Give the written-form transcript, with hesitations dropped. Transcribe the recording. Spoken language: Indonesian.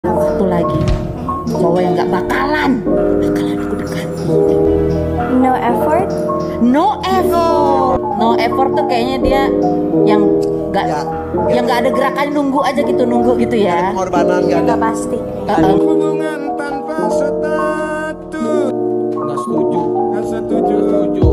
Satu lagi cowok yang nggak bakalan aku dekat. No effort. No effort tuh kayaknya dia yang nggak Ya, yang nggak ada gerakan, nunggu aja gitu, nunggu gitu ya. Pengorbanan gak ada. Nggak pasti. Hubungan tanpa status. Nggak setuju.